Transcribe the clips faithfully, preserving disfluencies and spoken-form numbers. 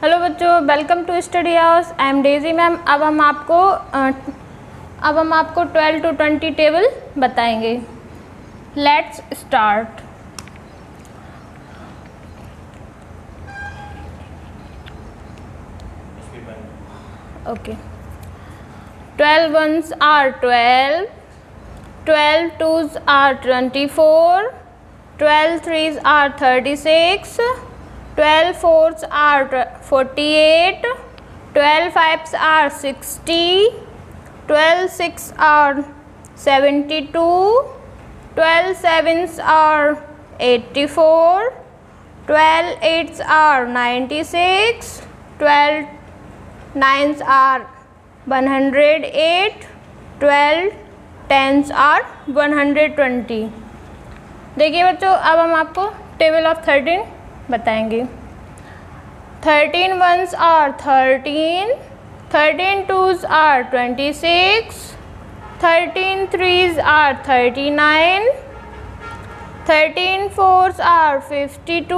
Hello बच्चों, welcome to study house. I am Daisy ma'am. अब हम आपको अब हम आपको ट्वेल्व टू ट्वेंटी टेबल बताएंगे। Let's start. Okay, twelve ones are twelve, twelve twos are twenty four, twelve threes are thirty six, twelve fours are forty-eight, twelve fives are sixty, twelve six are seventy-two, twelve sevens are eighty-four, twelve eights are ninety-six, twelve nines are one hundred eight, twelve tens are one hundred twenty। देखिए बच्चों, अब हम आपको table of thirteen बताएंगे। Thirteen ones are thirteen, thirteen twos are twenty six, thirteen threes are thirty nine, thirteen fours are fifty two,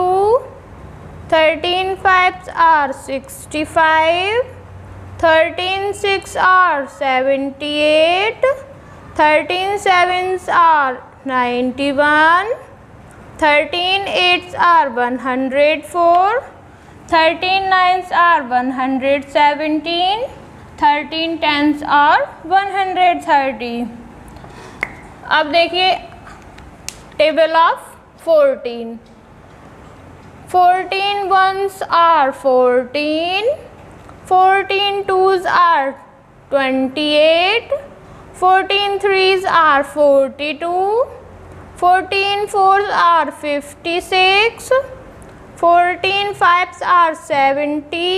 thirteen fives are sixty five, thirteen six are seventy eight, thirteen sevens are ninety one, thirteen eights are one hundred four, thirteen nines are one hundred seventeen, thirteen tens are one hundred thirty. अब देखिए table of fourteen. Fourteen ones are fourteen, fourteen twos are twenty eight, fourteen threes are forty two, fourteen fours are fifty-six, fourteen fives are seventy,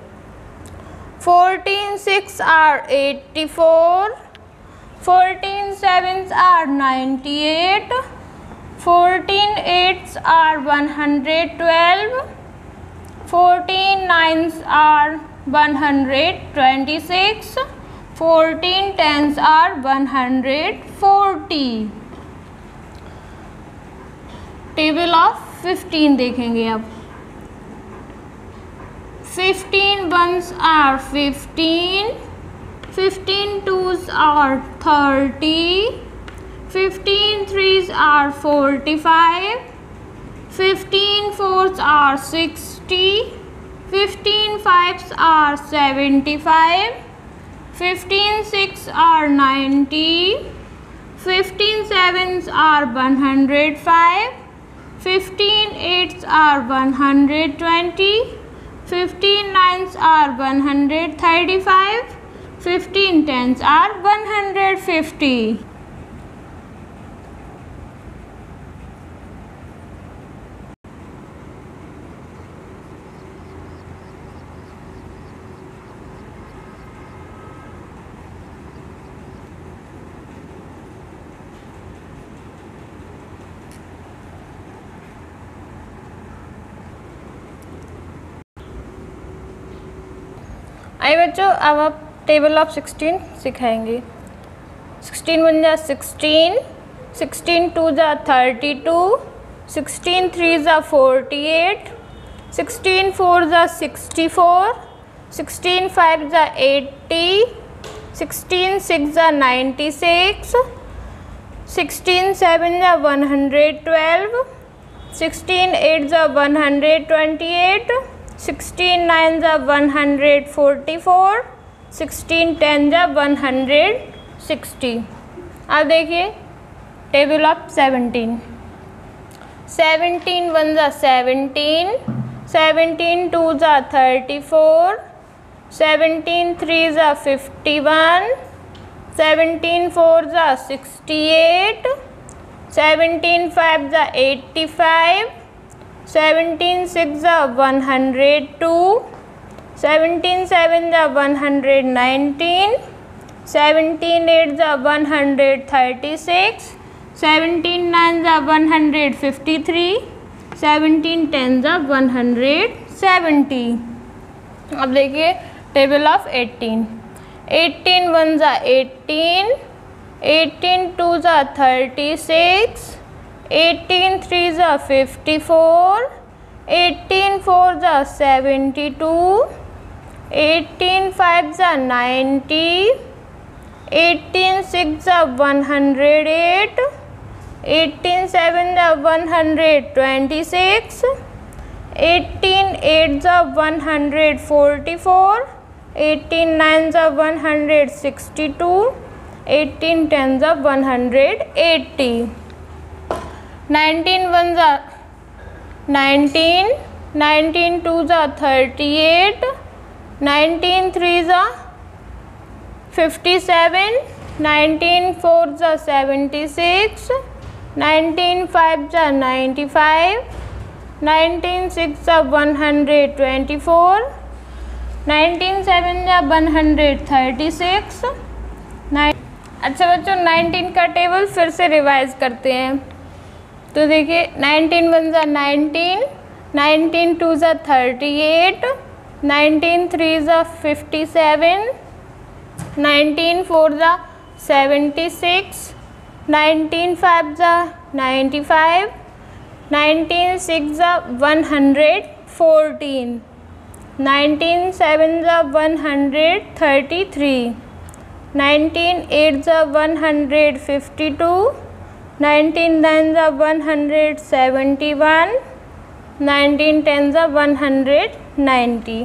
fourteen six are eighty-four, fourteen sevens are ninety-eight, fourteen eights are one hundred twelve, fourteen nines are one hundred twenty-six, fourteen tens are one hundred forty। Table of fifteen देखेंगे। अब fifteen ones are fifteen, fifteen twos are thirty, fifteen threes are forty five, fifteen fours are sixty, fifteen fives are seventy five, fifteen six are ninety, fifteen sevens are one hundred five, fifteen eights are one hundred twenty, fifteen nines are one hundred thirty-five, fifteen tens are one hundred fifty। आइए बच्चों, अब आप table of sixteen सिखाएंगे। Sixteen one जा sixteen, sixteen two जा thirty two, sixteen three जा forty eight, sixteen four जा sixty four, sixteen five जा एट्टी, सिक्सटीन सिक्स जा नाइन्टी सिक्स, सिक्सटीन सेवन जा one hundred twelve, sixteen eight जा one hundred twenty eight, sixteen nine जा one hundred forty four, sixteen ten जा one hundred sixty. अब देखिए table of seventeen. Seventeen one जा seventeen, seventeen two जा thirty four, seventeen three जा fifty one, seventeen four जा sixty eight, seventeen five जा eighty five, seventeen six जा one hundred two, seventeen seven जा one hundred nineteen, seventeen eight जा one hundred thirty six, seventeen nine जा one hundred fifty three, seventeen ten जा one hundred seventy. अब देखिए table of eighteen. Eighteen one जा eighteen, eighteen two जा thirty six, eighteen three जा fifty four, eighteen four ज़ा seventy two, eighteen five ज़ा ninety, eighteen six ज़ा one hundred eight, eighteen seven ज़ा one hundred twenty six, eighteen eight ज़ा one hundred forty four, eighteen nine ज़ा one hundred sixty two, eighteen ten ज़ा one hundred eighty, nineteen one ज़ा nineteen, nineteen two ज़ा thirty eight, nineteen three ज़ा fifty seven, nineteen four ज़ा seventy six, nineteen five ज़ा ninety five, nineteen six ज़ा one hundred twenty four, nineteen seven ज़ा one hundred thirty six. अच्छा बच्चों, nineteen का टेबल फिर से रिवाइज करते हैं। तो देखिए, नाइनटीन वन ज़ा नाइनटीन, नाइनटीन टू ज़ा थर्टी एट, नाइनटीन थ्री ज़ा फिफ्टी सेवन, नाइनटीन फोर ज़ा सेवेंटी सिक्स, नाइनटीन फाइव ज़ा नाइन्टी फाइव, नाइनटीन सिक्स ज़ा one hundred fourteen, nineteen seven ज़ा one hundred thirty three, nineteen eight ज़ा one hundred fifty two, nineteen nine ज़ा one hundred seventy one, nineteen ten ज़ा one hundred ninety.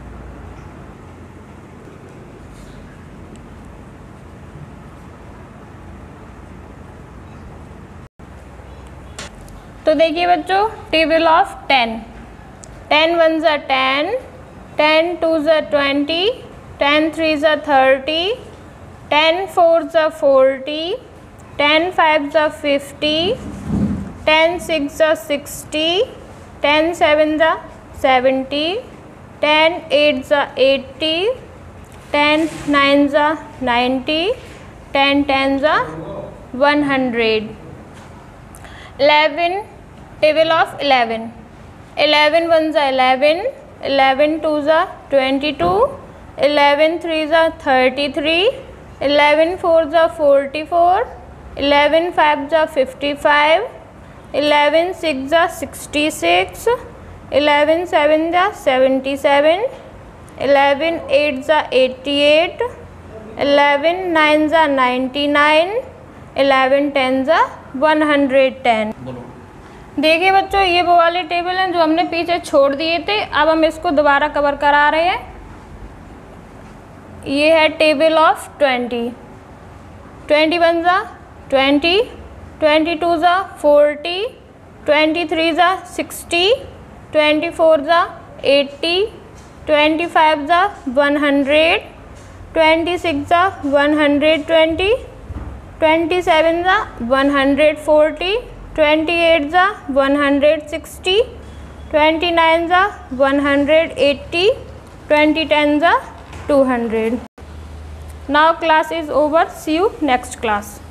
तो देखिए बच्चों, table of ten, ten one ज़ा ten, ten two ज़ा twenty, ten three ज़ा thirty, ten four ज़ा फोर्टी, टेन फाइव ज़ा फिफ्टी, टेन सिक्स ज़ा सिक्सटी, टेन सेवन ज़ा सेवेंटी, टेन एट ज़ा एट्टी, टेन नाइन ज़ा नाइन्टी, टेन टेन ज़ा one hundred. Eleven, table of eleven, eleven one ज़ा eleven, eleven two ज़ा twenty two, eleven three ज़ा thirty three, eleven four ज़ा forty four, eleven five ज़ा fifty five, eleven six ज़ा sixty six, eleven seven ज़ा seventy seven, eleven eight ज़ा eighty eight, eleven nine ज़ा ninety nine, eleven ten ज़ा one hundred ten. देखिए बच्चों, ये वो वाले टेबल हैं जो हमने पीछे छोड़ दिए थे, अब हम इसको दोबारा कवर करा रहे हैं। ये है table of twenty, twenty one ज़ा ट्वेंटी, ट्वेंटी टू ज़ा फोर्टी, ट्वेंटी थ्री ज़ा सिक्सटी, ट्वेंटी फोर ज़ा एट्टी, ट्वेंटी फाइव ज़ा वन हंड्रेड, ट्वेंटी सिक्स ज़ा one hundred twenty, twenty seven ज़ा one hundred forty, twenty eight ज़ा one hundred sixty, twenty nine ज़ा one hundred eighty, twenty ten ज़ा two hundred. Now class is over. See you next class.